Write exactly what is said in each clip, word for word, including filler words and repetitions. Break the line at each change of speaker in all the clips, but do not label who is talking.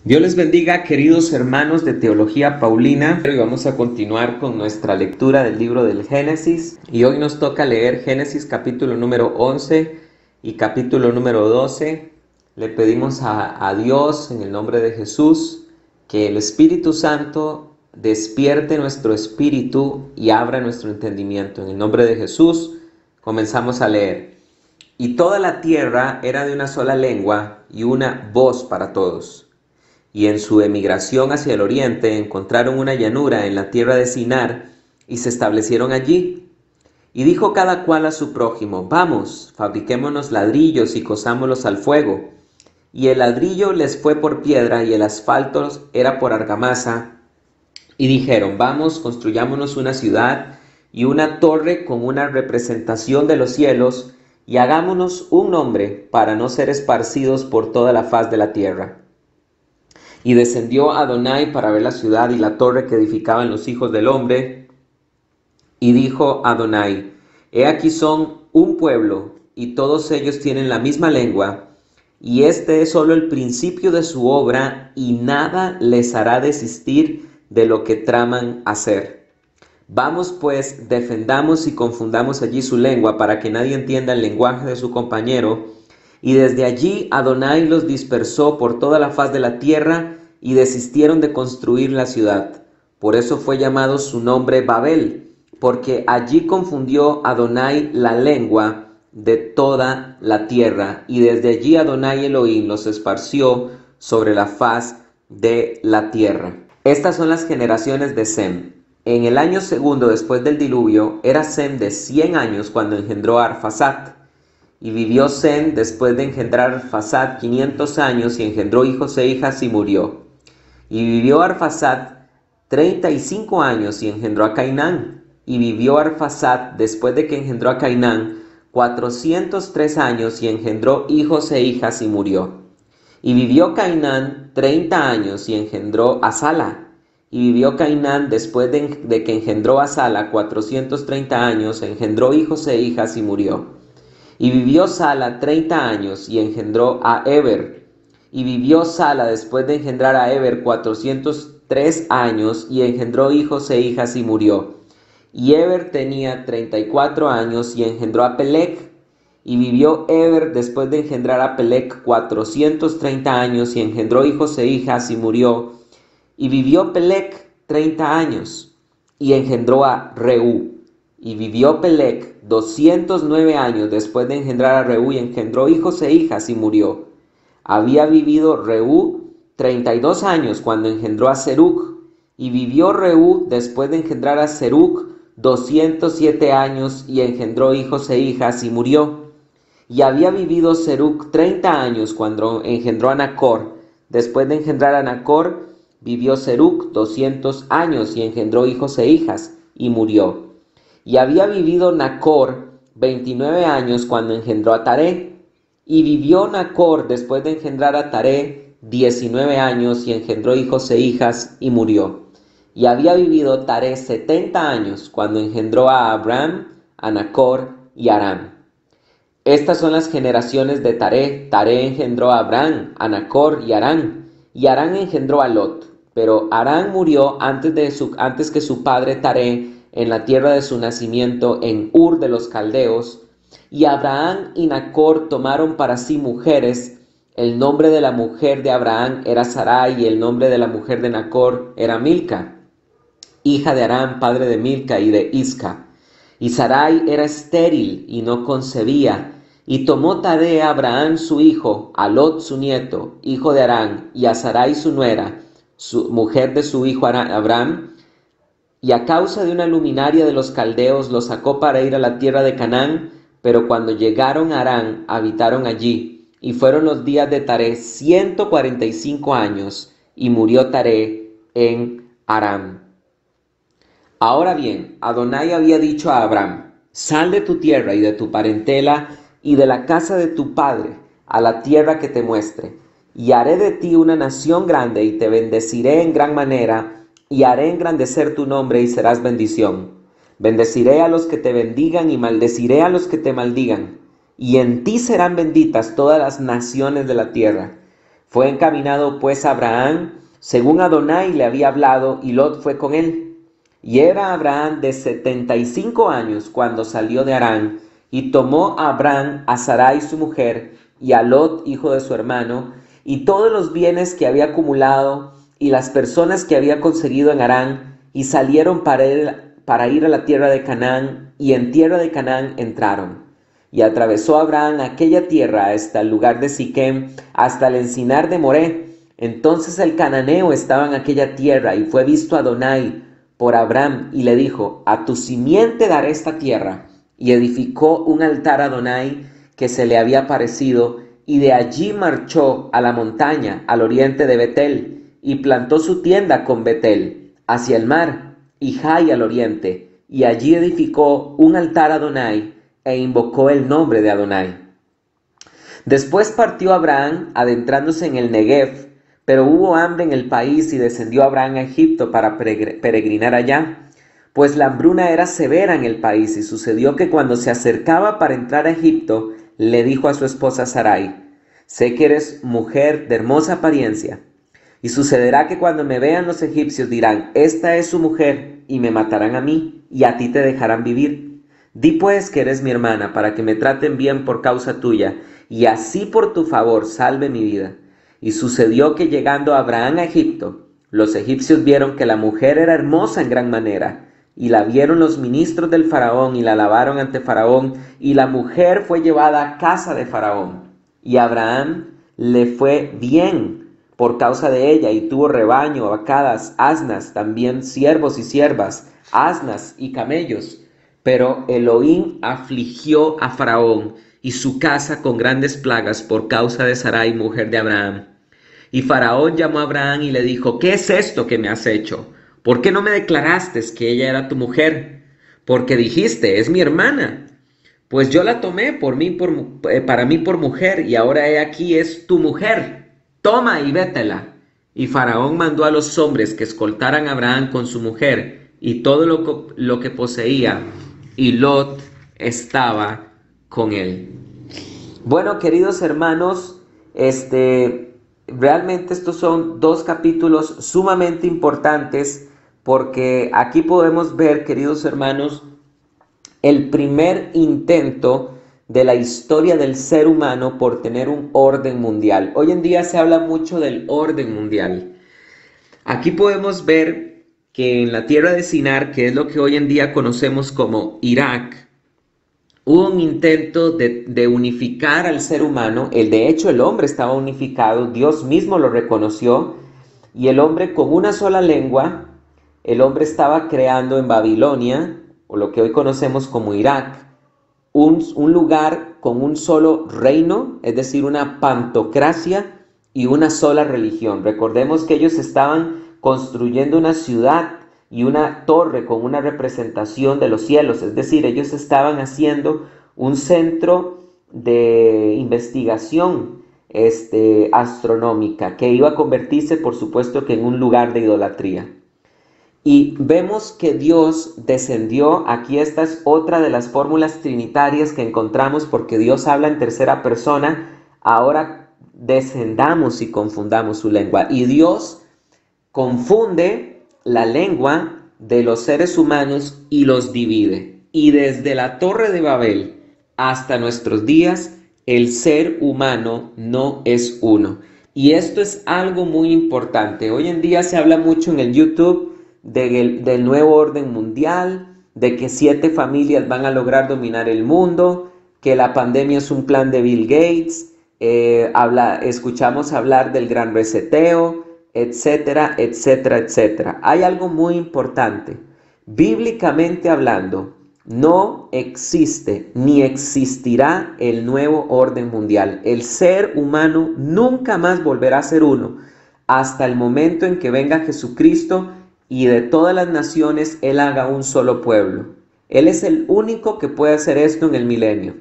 Dios les bendiga, queridos hermanos de Teología Paulina. Hoy vamos a continuar con nuestra lectura del libro del Génesis. Y hoy nos toca leer Génesis capítulo número once y capítulo número doce. Le pedimos a, a Dios, en el nombre de Jesús, que el Espíritu Santo despierte nuestro espíritu y abra nuestro entendimiento. En el nombre de Jesús, comenzamos a leer. Y toda la tierra era de una sola lengua y una voz para todos. Y en su emigración hacia el oriente encontraron una llanura en la tierra de Sinar y se establecieron allí. Y dijo cada cual a su prójimo: vamos, fabriquémonos ladrillos y cosámoslos al fuego. Y el ladrillo les fue por piedra y el asfalto era por argamasa. Y dijeron: vamos, construyámonos una ciudad y una torre con una representación de los cielos, y hagámonos un nombre para no ser esparcidos por toda la faz de la tierra. Y descendió Adonai para ver la ciudad y la torre que edificaban los hijos del hombre. Y dijo Adonai: he aquí son un pueblo, y todos ellos tienen la misma lengua, y este es solo el principio de su obra, y nada les hará desistir de lo que traman hacer. Vamos pues, defendamos y confundamos allí su lengua, para que nadie entienda el lenguaje de su compañero. Y desde allí Adonai los dispersó por toda la faz de la tierra, y desistieron de construir la ciudad. Por eso fue llamado su nombre Babel, porque allí confundió Adonai la lengua de toda la tierra, y desde allí Adonai Elohim los esparció sobre la faz de la tierra. Estas son las generaciones de Sem. En el año segundo después del diluvio, era Sem de cien años cuando engendró a Arfaxad. Y vivió Sem después de engendrar a Arfaxad quinientos años, y engendró hijos e hijas y murió. Y vivió Arfaxad treinta y cinco años y engendró a Cainán. Y vivió Arfaxad después de que engendró a Cainán cuatrocientos tres años y engendró hijos e hijas y murió. Y vivió Cainán treinta años y engendró a Sala. Y vivió Cainán después de, de que engendró a Sala cuatrocientos treinta años, engendró hijos e hijas y murió. Y vivió Sala treinta años y engendró a Eber. Y vivió Sala después de engendrar a Eber cuatrocientos tres años y engendró hijos e hijas y murió. Y Eber tenía treinta y cuatro años y engendró a Peleg. Y vivió Eber después de engendrar a Peleg cuatrocientos treinta años y engendró hijos e hijas y murió. Y vivió Peleg treinta años y engendró a Reú. Y vivió Peleg doscientos nueve años después de engendrar a Reú y engendró hijos e hijas y murió. Había vivido Reú treinta y dos años cuando engendró a Serug. Y vivió Reú después de engendrar a Serug doscientos siete años y engendró hijos e hijas y murió. Y había vivido Serug treinta años cuando engendró a Nacor. Después de engendrar a Nacor, vivió Serug doscientos años y engendró hijos e hijas y murió. Y había vivido Nacor veintinueve años cuando engendró a Taré. Y vivió Nacor después de engendrar a Taré diecinueve años y engendró hijos e hijas y murió. Y había vivido Taré setenta años cuando engendró a Abram, a Nacor y a Aram. Estas son las generaciones de Taré. Taré engendró a Abram, a Nacor y a Aram. Y Aram engendró a Lot. Pero Aram murió antes, de su, antes que su padre Taré, en la tierra de su nacimiento, en Ur de los Caldeos. Y Abraham y Nacor tomaron para sí mujeres. El nombre de la mujer de Abraham era Sarai, y el nombre de la mujer de Nacor era Milca, hija de Aram, padre de Milca y de Isca. Y Sarai era estéril y no concebía. Y tomó Taré a Abraham su hijo, a Lot su nieto, hijo de Aram, y a Sarai su nuera, su mujer de su hijo Abraham, y a causa de una luminaria de los caldeos los sacó para ir a la tierra de Canaán. Pero cuando llegaron a Harán, habitaron allí, y fueron los días de Taré ciento cuarenta y cinco años, y murió Taré en Harán. Ahora bien, Adonai había dicho a Abram: sal de tu tierra y de tu parentela y de la casa de tu padre, a la tierra que te muestre, y haré de ti una nación grande, y te bendeciré en gran manera, y haré engrandecer tu nombre, y serás bendición. Bendeciré a los que te bendigan y maldeciré a los que te maldigan, y en ti serán benditas todas las naciones de la tierra. Fue encaminado pues Abraham, según Adonai le había hablado, y Lot fue con él. Y era Abraham de setenta y cinco años cuando salió de Harán, y tomó a Abraham a Sarai su mujer, y a Lot hijo de su hermano, y todos los bienes que había acumulado, y las personas que había conseguido en Harán, y salieron para ir, para ir a la tierra de Canaán, y en tierra de Canaán entraron. Y atravesó Abraham aquella tierra hasta el lugar de Siquem, hasta el encinar de Moré. Entonces el cananeo estaba en aquella tierra, y fue visto Adonai por Abraham, y le dijo: a tu simiente daré esta tierra. Y edificó un altar a Adonai que se le había parecido, y de allí marchó a la montaña, al oriente de Betel, y plantó su tienda con Betel, hacia el mar, y Jai al oriente, y allí edificó un altar a Adonai, e invocó el nombre de Adonai. Después partió Abraham, adentrándose en el Negev, pero hubo hambre en el país, y descendió Abraham a Egipto para peregrinar allá, pues la hambruna era severa en el país. Y sucedió que cuando se acercaba para entrar a Egipto, le dijo a su esposa Sarai: sé que eres mujer de hermosa apariencia, y sucederá que cuando me vean los egipcios dirán: esta es su mujer, y me matarán a mí, y a ti te dejarán vivir. Di pues que eres mi hermana, para que me traten bien por causa tuya, y así por tu favor salve mi vida. Y sucedió que llegando Abraham a Egipto, los egipcios vieron que la mujer era hermosa en gran manera, y la vieron los ministros del faraón, y la alabaron ante faraón, y la mujer fue llevada a casa de faraón. Y Abraham le fue bien por causa de ella, y tuvo rebaño, vacadas, asnas, también siervos y siervas, asnas y camellos. Pero Elohim afligió a Faraón y su casa con grandes plagas por causa de Sarai, mujer de Abraham. Y Faraón llamó a Abraham y le dijo: ¿qué es esto que me has hecho? ¿Por qué no me declaraste que ella era tu mujer? Porque dijiste: es mi hermana. Pues yo la tomé por mí por, eh, para mí por mujer, y ahora he aquí es tu mujer. Toma y vétela. Y Faraón mandó a los hombres que escoltaran a Abraham con su mujer y todo lo, lo que poseía, y Lot estaba con él. Bueno, queridos hermanos, este, realmente estos son dos capítulos sumamente importantes, porque aquí podemos ver, queridos hermanos, el primer intento de la historia del ser humano por tener un orden mundial. Hoy en día se habla mucho del orden mundial. Aquí podemos ver que en la tierra de Sinar, que es lo que hoy en día conocemos como Irak, hubo un intento de, de unificar al ser humano. El, de hecho, el hombre estaba unificado, Dios mismo lo reconoció, y el hombre con una sola lengua, el hombre estaba creando en Babilonia, o lo que hoy conocemos como Irak, un, un lugar con un solo reino, es decir, una pantocracia y una sola religión. Recordemos que ellos estaban construyendo una ciudad y una torre con una representación de los cielos, es decir, ellos estaban haciendo un centro de investigación este, astronómica, que iba a convertirse, por supuesto, que en un lugar de idolatría. Y vemos que Dios descendió. Aquí esta es otra de las fórmulas trinitarias que encontramos, porque Dios habla en tercera persona. Ahora descendamos y confundamos su lengua. Y Dios confunde la lengua de los seres humanos y los divide. Y desde la Torre de Babel hasta nuestros días, el ser humano no es uno. Y esto es algo muy importante. Hoy en día se habla mucho en el YouTube del, del nuevo orden mundial, de que siete familias van a lograr dominar el mundo, que la pandemia es un plan de Bill Gates, eh, habla, escuchamos hablar del gran reseteo, etcétera, etcétera, etcétera. Hay algo muy importante. Bíblicamente hablando, no existe ni existirá el nuevo orden mundial. El ser humano nunca más volverá a ser uno hasta el momento en que venga Jesucristo y de todas las naciones Él haga un solo pueblo. Él es el único que puede hacer esto en el milenio.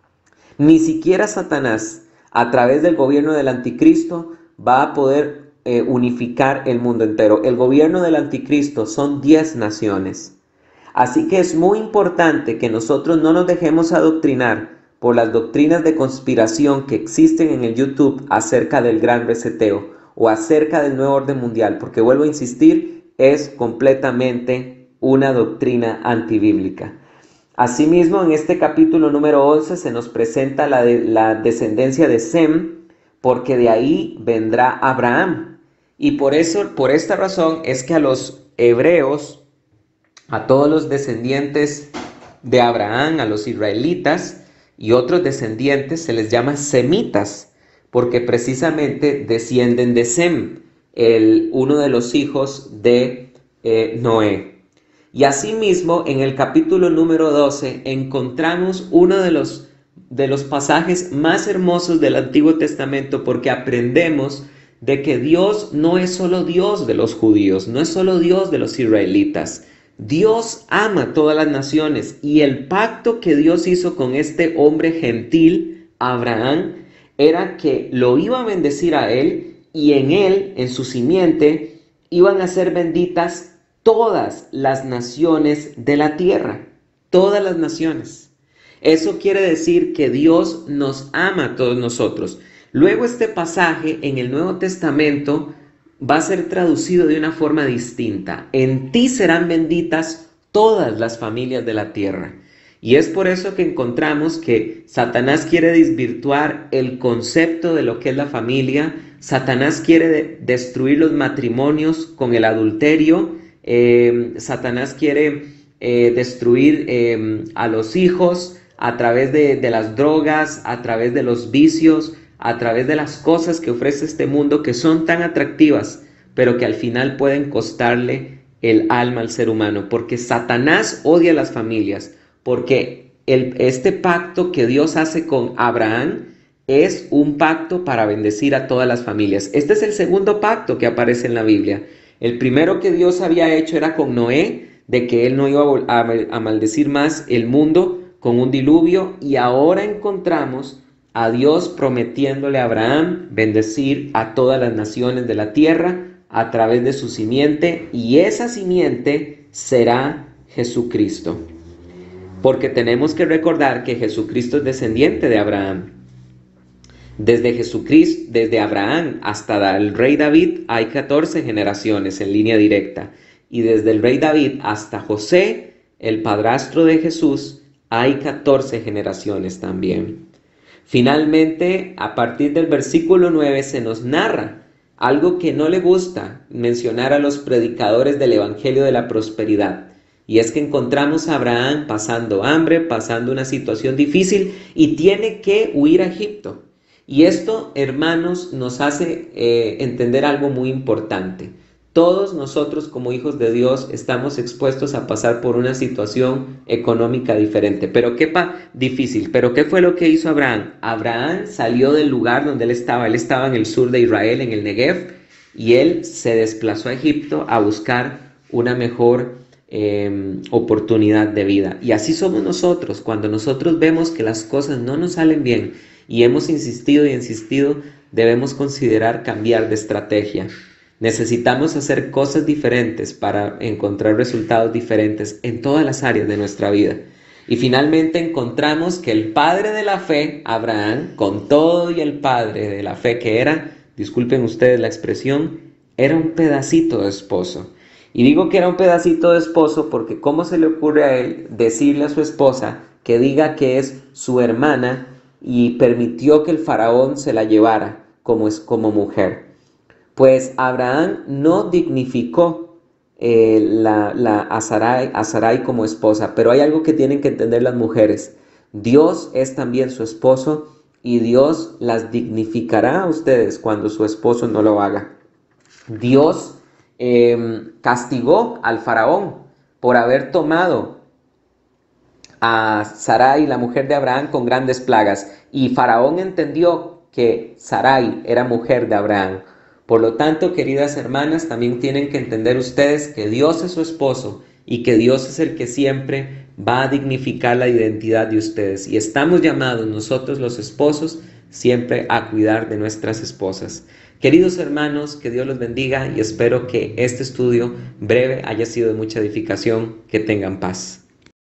Ni siquiera Satanás, a través del gobierno del anticristo, va a poder eh, unificar el mundo entero. El gobierno del anticristo son diez naciones. Así que es muy importante que nosotros no nos dejemos adoctrinar por las doctrinas de conspiración que existen en el YouTube acerca del gran reseteo o acerca del nuevo orden mundial, porque vuelvo a insistir, es completamente una doctrina antibíblica. Asimismo, en este capítulo número once se nos presenta la, de, la descendencia de Sem, porque de ahí vendrá Abraham. Y por eso, por esta razón, es que a los hebreos, a todos los descendientes de Abraham, a los israelitas y otros descendientes, se les llama semitas, porque precisamente descienden de Sem, el, uno de los hijos de eh, Noé. Y asimismo, en el capítulo número doce encontramos uno de los, de los pasajes más hermosos del Antiguo Testamento, porque aprendemos de que Dios no es solo Dios de los judíos, no es solo Dios de los israelitas. Dios ama a todas las naciones, y el pacto que Dios hizo con este hombre gentil, Abraham, era que lo iba a bendecir a él, y en él, en su simiente, iban a ser benditas todas las naciones de la tierra, todas las naciones. Eso quiere decir que Dios nos ama a todos nosotros. Luego este pasaje en el Nuevo Testamento va a ser traducido de una forma distinta. En ti serán benditas todas las familias de la tierra. Y es por eso que encontramos que Satanás quiere desvirtuar el concepto de lo que es la familia. Satanás quiere de- destruir los matrimonios con el adulterio. Eh, Satanás quiere eh, destruir eh, a los hijos a través de, de las drogas, a través de los vicios, a través de las cosas que ofrece este mundo, que son tan atractivas, pero que al final pueden costarle el alma al ser humano, porque Satanás odia a las familias, porque el, este pacto que Dios hace con Abraham es un pacto para bendecir a todas las familias. Este es el segundo pacto que aparece en la Biblia. El primero que Dios había hecho era con Noé, de que él no iba a, a, a maldecir más el mundo con un diluvio, y ahora encontramos a Dios prometiéndole a Abraham bendecir a todas las naciones de la tierra a través de su simiente, y esa simiente será Jesucristo. Porque tenemos que recordar que Jesucristo es descendiente de Abraham. Desde Jesucristo, desde Abraham hasta el rey David hay catorce generaciones en línea directa. Y desde el rey David hasta José, el padrastro de Jesús, hay catorce generaciones también. Finalmente, a partir del versículo nueve se nos narra algo que no le gusta mencionar a los predicadores del Evangelio de la Prosperidad. Y es que encontramos a Abraham pasando hambre, pasando una situación difícil, y tiene que huir a Egipto. Y esto, hermanos, nos hace eh, entender algo muy importante. Todos nosotros como hijos de Dios estamos expuestos a pasar por una situación económica diferente. Pero qué pa difícil. Pero ¿qué fue lo que hizo Abraham? Abraham salió del lugar donde él estaba. Él estaba en el sur de Israel, en el Negev, y él se desplazó a Egipto a buscar una mejor eh, oportunidad de vida. Y así somos nosotros. Cuando nosotros vemos que las cosas no nos salen bien y hemos insistido y insistido, debemos considerar cambiar de estrategia. Necesitamos hacer cosas diferentes para encontrar resultados diferentes en todas las áreas de nuestra vida. Y finalmente encontramos que el padre de la fe, Abraham, con todo y el padre de la fe que era, disculpen ustedes la expresión, era un pedacito de esposo. Y digo que era un pedacito de esposo porque ¿cómo se le ocurre a él decirle a su esposa que diga que es su hermana y permitió que el faraón se la llevara como, es, como mujer? Pues Abraham no dignificó eh, la, la, a, Sarai, a Sarai como esposa, pero hay algo que tienen que entender las mujeres. Dios es también su esposo, y Dios las dignificará a ustedes cuando su esposo no lo haga. Dios eh, castigó al faraón por haber tomado a Sarai, la mujer de Abraham, con grandes plagas, y faraón entendió que Sarai era mujer de Abraham. Por lo tanto, queridas hermanas, también tienen que entender ustedes que Dios es su esposo y que Dios es el que siempre va a dignificar la identidad de ustedes. Y estamos llamados nosotros los esposos siempre a cuidar de nuestras esposas. Queridos hermanos, que Dios los bendiga y espero que este estudio breve haya sido de mucha edificación. Que tengan paz.